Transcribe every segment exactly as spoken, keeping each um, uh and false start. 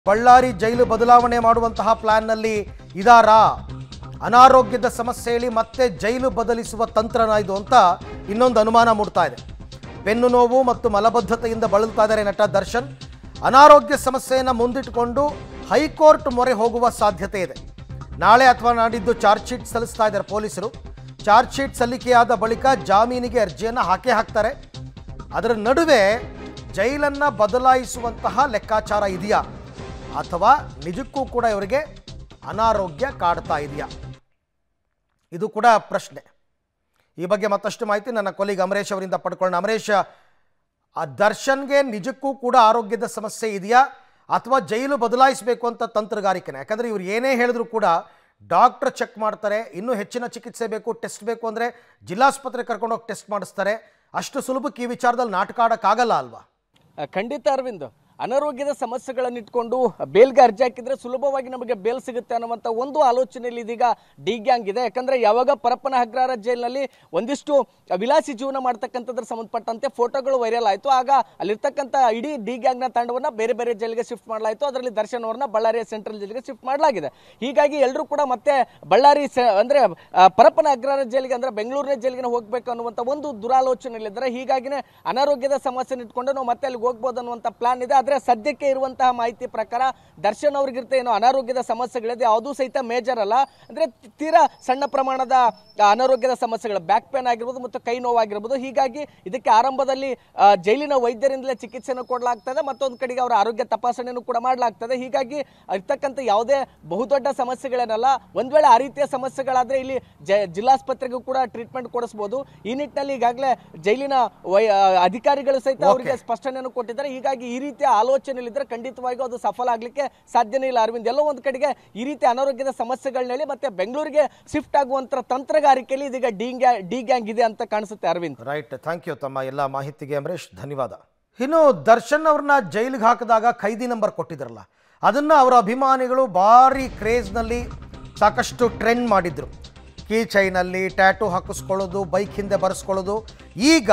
ಬಳ್ಳಾರಿ ಜೈಲು ಬದಲಾವಣೆ ಮಾಡುವಂತಹ ಪ್ಲಾನ್ನಲ್ಲಿ ಇದಾರಾ? ಅನಾರೋಗ್ಯದ ಸಮಸ್ಯೆಯಲ್ಲಿ ಮತ್ತೆ ಜೈಲು ಬದಲಿಸುವ ತಂತ್ರನ ಇದು ಅಂತ ಇನ್ನೊಂದು ಅನುಮಾನ ಮೂಡ್ತಾ ಇದೆ. ಬೆನ್ನು ನೋವು ಮತ್ತು ಮಲಬದ್ಧತೆಯಿಂದ ಬಳಲ್ತಾ ಇದ್ದಾರೆ ನಟ ದರ್ಶನ್. ಅನಾರೋಗ್ಯ ಸಮಸ್ಯೆಯನ್ನು ಮುಂದಿಟ್ಟುಕೊಂಡು ಹೈಕೋರ್ಟ್ ಮೊರೆ ಹೋಗುವ ಸಾಧ್ಯತೆ ಇದೆ. ನಾಳೆ ಅಥವಾ ನಾಡಿದ್ದು ಚಾರ್ಜ್ ಶೀಟ್ ಸಲ್ಲಿಸ್ತಾ ಇದ್ದಾರೆ ಪೊಲೀಸರು. ಚಾರ್ಜ್ ಶೀಟ್ ಸಲ್ಲಿಕೆಯಾದ ಬಳಿಕ ಜಾಮೀನಿಗೆ ಅರ್ಜಿಯನ್ನು ಹಾಕೇ ಹಾಕ್ತಾರೆ. ಅದರ ನಡುವೆ ಜೈಲನ್ನು ಬದಲಾಯಿಸುವಂತಹ ಲೆಕ್ಕಾಚಾರ ಇದೆಯಾ ಅಥವಾ ನಿಜಕ್ಕೂ ಕೂಡ ಇವರಿಗೆ ಅನಾರೋಗ್ಯ ಕಾಡ್ತಾ ಇದೆಯಾ? ಇದು ಕೂಡ ಪ್ರಶ್ನೆ. ಈ ಬಗ್ಗೆ ಮತ್ತಷ್ಟು ಮಾಹಿತಿ ನನ್ನ ಕೊಲೀಗ್ ಅಮರೇಶ್ ಅವರಿಂದ ಪಡ್ಕೊಳ್ಳೋಣ. ಅಮರೇಶ್, ಆ ದರ್ಶನ್ಗೆ ನಿಜಕ್ಕೂ ಕೂಡ ಆರೋಗ್ಯದ ಸಮಸ್ಯೆ ಇದೆಯಾ ಅಥವಾ ಜೈಲು ಬದಲಾಯಿಸಬೇಕು ಅಂತ ತಂತ್ರಗಾರಿಕೆನೆ? ಯಾಕಂದರೆ ಇವ್ರು ಏನೇ ಹೇಳಿದ್ರು ಕೂಡ ಡಾಕ್ಟರ್ ಚೆಕ್ ಮಾಡ್ತಾರೆ. ಇನ್ನೂ ಹೆಚ್ಚಿನ ಚಿಕಿತ್ಸೆ ಬೇಕು, ಟೆಸ್ಟ್ ಬೇಕು ಅಂದರೆ ಜಿಲ್ಲಾಸ್ಪತ್ರೆ ಕರ್ಕೊಂಡೋಗಿ ಟೆಸ್ಟ್ ಮಾಡಿಸ್ತಾರೆ. ಅಷ್ಟು ಸುಲಭಕ್ಕೆ ಈ ವಿಚಾರದಲ್ಲಿ ನಾಟಕ ಆಡೋಕ್ಕಾಗಲ್ಲ ಅಲ್ವಾ? ಖಂಡಿತ ಅರವಿಂದ್, ಅನಾರೋಗ್ಯದ ಸಮಸ್ಯೆಗಳನ್ನು ಇಟ್ಕೊಂಡು ಬೇಲ್ಗೆ ಅರ್ಜಿ ಹಾಕಿದ್ರೆ ಸುಲಭವಾಗಿ ನಮಗೆ ಬೇಲ್ ಸಿಗುತ್ತೆ ಅನ್ನುವಂಥ ಒಂದು ಆಲೋಚನೆಯಲ್ಲಿ ಇದೀಗ ಡಿ ಗ್ಯಾಂಗ್ ಇದೆ. ಯಾಕಂದ್ರೆ ಯಾವಾಗ ಪರಪ್ಪನ ಅಗ್ರಹಾರ ಜೈಲಿನಲ್ಲಿ ಒಂದಿಷ್ಟು ವಿಲಾಸಿ ಜೀವನ ಮಾಡ್ತಕ್ಕಂಥದ್ರ ಸಂಬಂಧಪಟ್ಟಂತೆ ಫೋಟೋಗಳು ವೈರಲ್ ಆಯಿತು. ಆಗ ಅಲ್ಲಿರ್ತಕ್ಕಂಥ ಇಡೀ ಡಿ ಗ್ಯಾಂಗ್ನ ತಂಡವನ್ನ ಬೇರೆ ಬೇರೆ ಜೈಲಿಗೆ ಶಿಫ್ಟ್ ಮಾಡಲಾಯಿತು. ಅದರಲ್ಲಿ ದರ್ಶನ್ ಅವರನ್ನ ಬಳ್ಳಾರಿಯ ಸೆಂಟ್ರಲ್ ಜೈಲಿಗೆ ಶಿಫ್ಟ್ ಮಾಡಲಾಗಿದೆ. ಹೀಗಾಗಿ ಎಲ್ಲರೂ ಕೂಡ ಮತ್ತೆ ಬಳ್ಳಾರಿ ಅಂದ್ರೆ ಪರಪ್ಪನ ಅಗ್ರಹಾರ ಜೈಲಿಗೆ ಅಂದ್ರೆ ಬೆಂಗಳೂರಿನ ಜೈಲಿಗೆ ಹೋಗ್ಬೇಕು ಅನ್ನುವಂಥ ಒಂದು ದುರಾಲೋಚನೆಯಲ್ಲಿದ್ದಾರೆ. ಹೀಗಾಗಿನೇ ಅನಾರೋಗ್ಯದ ಸಮಸ್ಯೆ ಇಟ್ಕೊಂಡು ನಾವು ಮತ್ತೆ ಅಲ್ಲಿಗೆ ಹೋಗ್ಬೋದು ಅನ್ನುವಂಥ ಪ್ಲಾನ್ ಇದೆ. ಸದ್ಯಕ್ಕೆ ಇರುವಂತಹ ಮಾಹಿತಿ ಪ್ರಕಾರ ದರ್ಶನ್ ಅವ್ರಿಗಿರ್ತ ಏನೋ ಅನಾರೋಗ್ಯದ ಸಮಸ್ಯೆಗಳಿದೆ, ಯಾವುದೂ ಸಹಿತ ಮೇಜರ್ ಅಲ್ಲ. ಅಂದ್ರೆ ತೀರಾ ಸಣ್ಣ ಪ್ರಮಾಣದ ಅನಾರೋಗ್ಯದ ಸಮಸ್ಯೆಗಳು, ಬ್ಯಾಕ್ ಪೇನ್ ಆಗಿರ್ಬೋದು ಮತ್ತು ಕೈ ನೋವಾಗಿರ್ಬೋದು. ಹೀಗಾಗಿ ಇದಕ್ಕೆ ಆರಂಭದಲ್ಲಿ ಜೈಲಿನ ವೈದ್ಯರಿಂದಲೇ ಚಿಕಿತ್ಸೆಯನ್ನು ಕೊಡಲಾಗ್ತದೆ. ಮತ್ತೊಂದು ಕಡೆಗೆ ಅವರ ಆರೋಗ್ಯ ತಪಾಸಣೆಯನ್ನು ಕೂಡ ಮಾಡಲಾಗ್ತದೆ. ಹೀಗಾಗಿ ಇರ್ತಕ್ಕಂಥ ಯಾವುದೇ ಬಹುದೊಡ್ಡ ಸಮಸ್ಯೆಗಳೇನಲ್ಲ. ಒಂದ್ ವೇಳೆ ಆ ರೀತಿಯ ಸಮಸ್ಯೆಗಳಾದ್ರೆ ಇಲ್ಲಿ ಜಿಲ್ಲಾಸ್ಪತ್ರೆಗೂ ಕೂಡ ಟ್ರೀಟ್ಮೆಂಟ್ ಕೊಡಿಸಬಹುದು. ಈ ನಿಟ್ಟಿನಲ್ಲಿ ಈಗಾಗಲೇ ಜೈಲಿನ ವೈ ಅಧಿಕಾರಿಗಳು ಸಹಿತ ಅವರಿಗೆ ಸ್ಪಷ್ಟನೆಯನ್ನು ಕೊಟ್ಟಿದ್ದಾರೆ. ಹೀಗಾಗಿ ಈ ರೀತಿಯ ಆಲೋಚನೆಯಲ್ಲಿದ್ದರೆ ಖಂಡಿತವಾಗಿಯೂ ಅದು ಸಫಲ ಆಗ್ಲಿಕ್ಕೆ ಸಾಧ್ಯನೇ ಇಲ್ಲ ಅರವಿಂದ್. ಎಲ್ಲೋ ಒಂದು ಕಡೆಗೆ ಈ ರೀತಿ ಅನಾರೋಗ್ಯದ ಸಮಸ್ಯೆಗಳನ್ನೇಳಿ ಮತ್ತೆ ಬೆಂಗಳೂರಿಗೆ ಶಿಫ್ಟ್ ಆಗುವಂತ ತಂತ್ರಗಾರಿಕೆಯಲ್ಲಿ ಇದೀಗ ಡಿ ಡಿ ಗ್ಯಾಂಗ್ ಇದೆ ಅಂತ ಕಾಣಿಸುತ್ತೆ ಅರವಿಂದ್. ರೈಟ್, ಥ್ಯಾಂಕ್ ಯು ತಮ್ಮ ಎಲ್ಲ ಮಾಹಿತಿಗೆ ಅಮರೇಶ್, ಧನ್ಯವಾದ. ಇನ್ನು ದರ್ಶನ್ ಅವ್ರನ್ನ ಜೈಲಿಗೆ ಹಾಕಿದಾಗ ಖೈದಿ ನಂಬರ್ ಕೊಟ್ಟಿದ್ರಲ್ಲ, ಅದನ್ನ ಅವರ ಅಭಿಮಾನಿಗಳು ಭಾರಿ ಕ್ರೇಜ್ನಲ್ಲಿ ಸಾಕಷ್ಟು ಟ್ರೆಂಡ್ ಮಾಡಿದ್ರು. ಕೀ ಚೈನಲ್ಲಿ ಟ್ಯಾಟೂ ಹಾಕಿಸ್ಕೊಳ್ಳೋದು, ಬೈಕ್ ಹಿಂದೆ ಬರೆಸ್ಕೊಳ್ಳೋದು. ಈಗ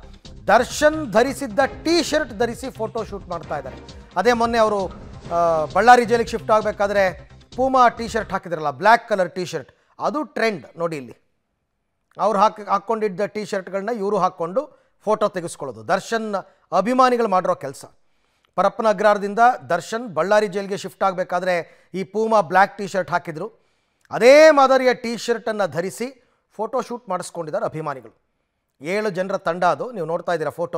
ದರ್ಶನ್ ಧರಿಸಿದ್ದ ಟೀ ಶರ್ಟ್ ಧರಿಸಿ ಫೋಟೋ ಶೂಟ್ ಮಾಡ್ತಾ ಇದ್ದಾರೆ. ಅದೇ ಮೊನ್ನೆ ಅವರು ಬಳ್ಳಾರಿ ಜೈಲಿಗೆ ಶಿಫ್ಟ್ ಆಗಬೇಕಾದ್ರೆ ಪೂಮಾ ಟೀ ಶರ್ಟ್ ಹಾಕಿದ್ರಲ್ಲ, ಬ್ಲ್ಯಾಕ್ ಕಲರ್ ಟೀ ಶರ್ಟ್, ಅದು ಟ್ರೆಂಡ್ ನೋಡಿ. ಇಲ್ಲಿ ಅವ್ರು ಹಾಕಿ ಹಾಕ್ಕೊಂಡಿದ್ದ ಟೀ ಶರ್ಟ್ಗಳನ್ನ ಇವರು ಹಾಕ್ಕೊಂಡು ಫೋಟೋ ತೆಗೆಸ್ಕೊಳ್ಳೋದು ದರ್ಶನ್ ಅಭಿಮಾನಿಗಳು ಮಾಡಿರೋ ಕೆಲಸ. ಪರಪ್ಪನ ಅಗ್ರಹಾರದಿಂದ ದರ್ಶನ್ ಬಳ್ಳಾರಿ ಜೈಲಿಗೆ ಶಿಫ್ಟ್ ಆಗಬೇಕಾದ್ರೆ ಈ ಪೂಮಾ ಬ್ಲ್ಯಾಕ್ ಟೀ ಶರ್ಟ್ ಹಾಕಿದ್ರು. ಅದೇ ಮಾದರಿಯ ಟೀ ಶರ್ಟನ್ನು ಧರಿಸಿ ಫೋಟೋ ಶೂಟ್ ಮಾಡಿಸ್ಕೊಂಡಿದ್ದಾರೆ ಅಭಿಮಾನಿಗಳು. ಏಳು ಜನರ ತಂಡ ಅದು. ನೀವು ನೋಡ್ತಾ ಇದ್ದೀರಾ ಫೋಟೋ.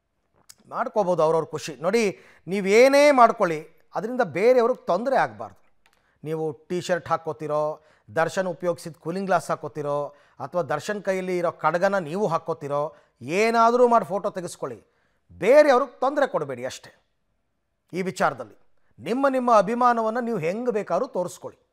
ಮಾಡ್ಕೋಬೋದು ಅವ್ರವ್ರ ಖುಷಿ. ನೋಡಿ, ನೀವೇನೇ ಮಾಡ್ಕೊಳ್ಳಿ, ಅದರಿಂದ ಬೇರೆಯವ್ರಿಗೆ ತೊಂದರೆ ಆಗಬಾರ್ದು. ನೀವು ಟೀ ಶರ್ಟ್ ಹಾಕ್ಕೋತಿರೋ, ದರ್ಶನ್ ಉಪಯೋಗಿಸಿದ ಕೂಲಿಂಗ್ ಗ್ಲಾಸ್ ಹಾಕ್ಕೋತಿರೋ, ಅಥವಾ ದರ್ಶನ್ ಕೈಯಲ್ಲಿ ಇರೋ ಕಡಗನ ನೀವು ಹಾಕ್ಕೋತಿರೋ, ಏನಾದರೂ ಮಾಡಿ ಫೋಟೋ ತೆಗೆಸ್ಕೊಳ್ಳಿ. ಬೇರೆಯವ್ರಿಗೆ ತೊಂದರೆ ಕೊಡಬೇಡಿ ಅಷ್ಟೇ. ಈ ವಿಚಾರದಲ್ಲಿ ನಿಮ್ಮ ನಿಮ್ಮ ಅಭಿಮಾನವನ್ನು ನೀವು ಹೆಂಗೆ ಬೇಕಾದ್ರೂ ತೋರಿಸ್ಕೊಳ್ಳಿ.